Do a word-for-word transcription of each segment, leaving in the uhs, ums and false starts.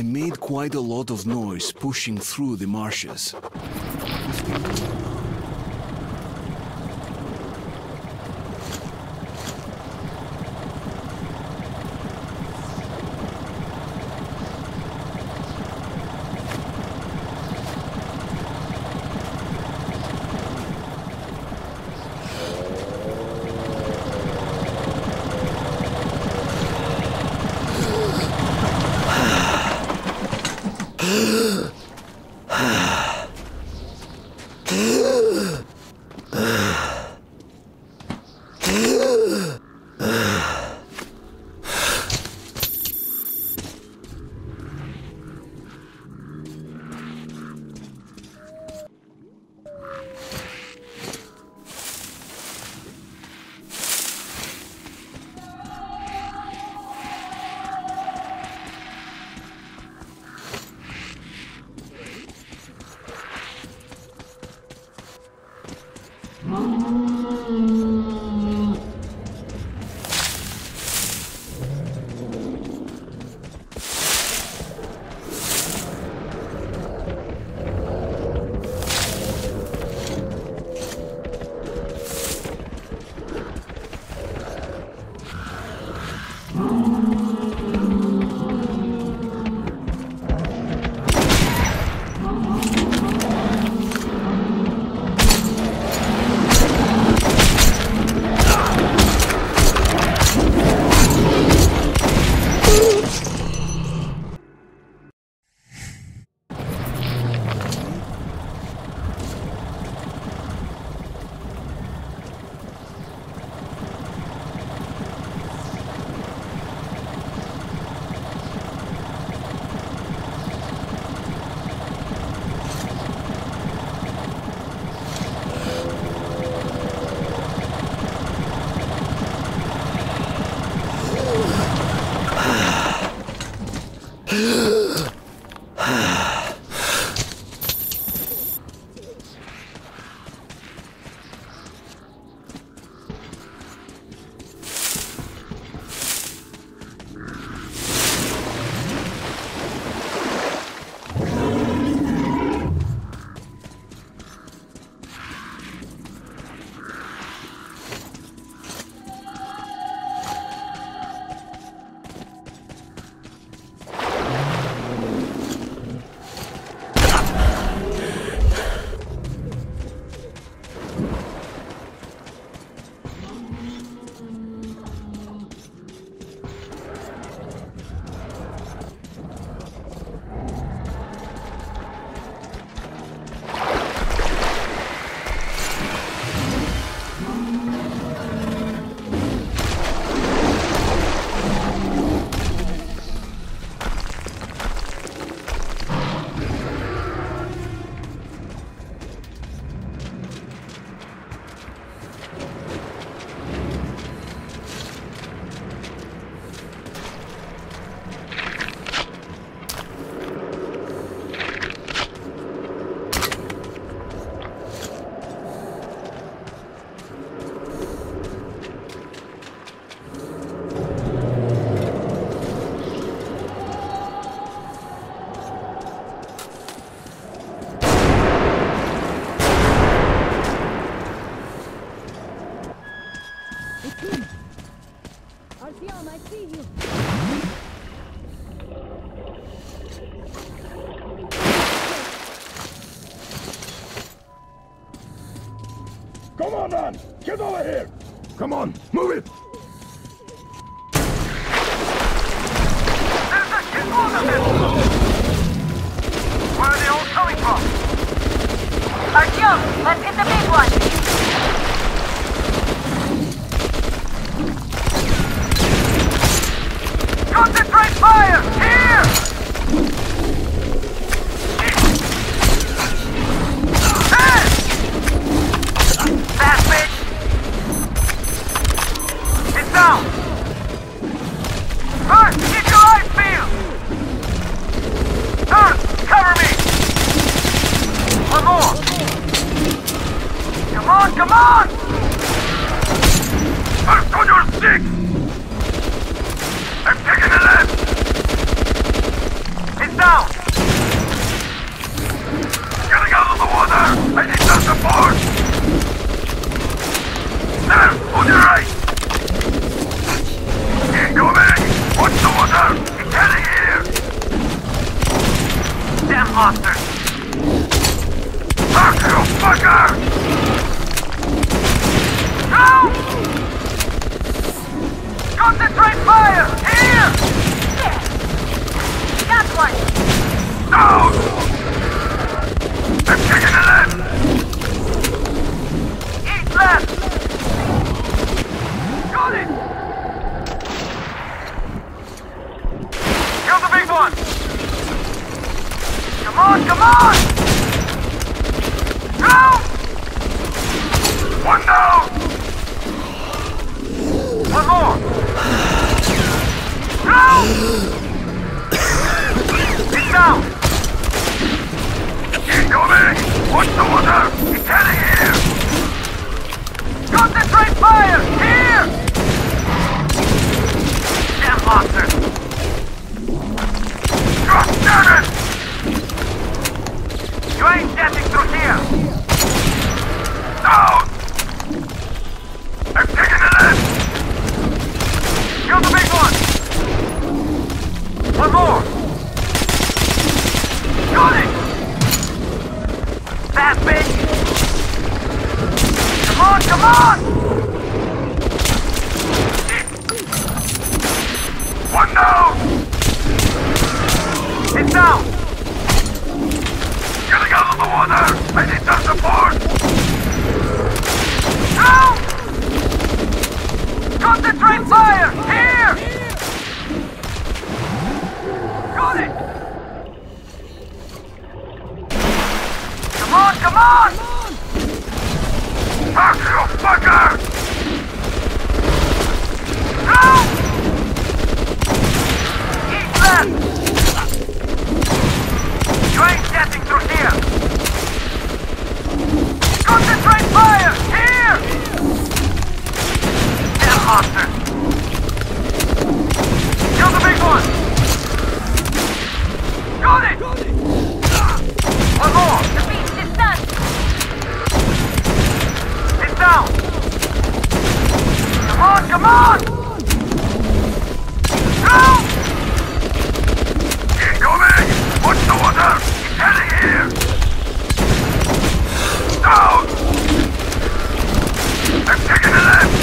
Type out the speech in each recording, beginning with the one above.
I made quite a lot of noise pushing through the marshes. Artyom, I see you. Come on, man! Get over here! Come on, move it! There's a shitload of them! Where are they all coming from? Artyom, let's hit the big one! Concentrate fire! Here! Hey! Fast, bitch! It's down! First, get your eyes peeled! Third, cover me! One more! Come on, come on! First on your six! I'm taking a left! It's Concentrate fire! Here! Damn monster! God damn it! You ain't getting through here! Down! I'm taking the left! Kill the big one! One more! Got it! Fast, bitch! Come on, come on! One down! It's down! Getting out of the water! I need some support! Down! Concentrate fire! Here! Got it! Come on, come on! Fuck you, fucker! Down! East left! You ain't getting through here! Concentrate fire! Here! Damn monster! Kill the big one! Got it! One more! The beast is done! It's down! Come on, come on! Down! Incoming! Watch the water! It's heading here! Down! I'm taking the left!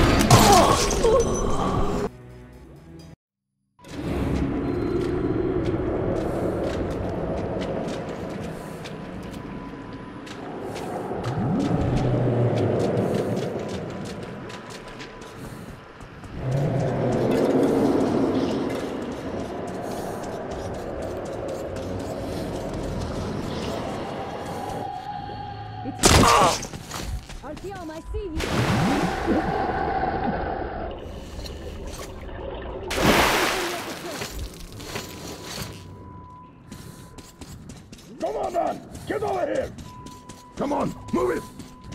Artyom, I see you! Come on, man! Get over here! Come on, move it!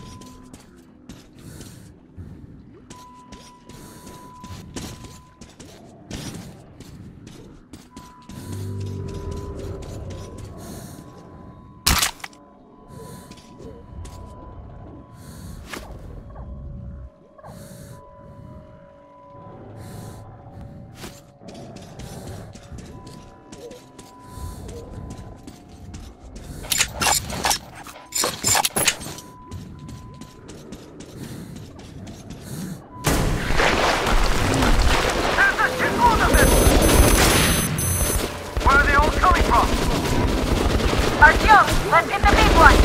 Artyom, let's hit the big one!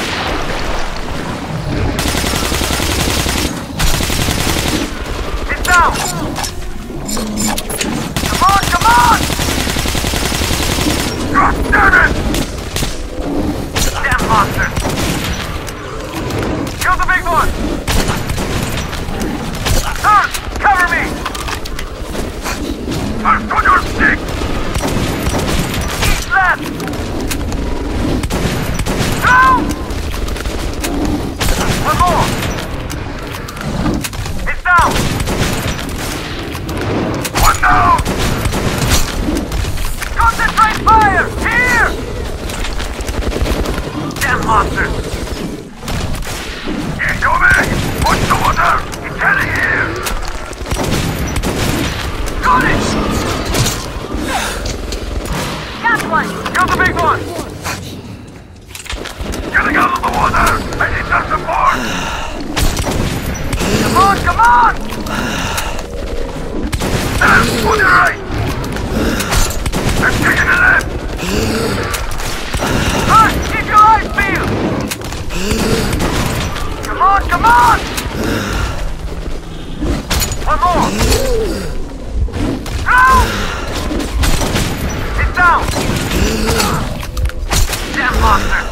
It's down! Come on, come on! God damn it! Damn monster! Kill the big one! Turn! Cover me! First on your stick! East left! Down! One more! It's down! One down! Concentrate fire! Here! Damn monster! Incoming! Watch the water! It's heading here! Got it! Got one! Kill the big one! Getting out of the water! I need some support! Come on, come on! Left, on your right! I'm taking the left! Hush! Keep your eyes peeled! Come on, come on! One more! Down! It's down! Damn monster!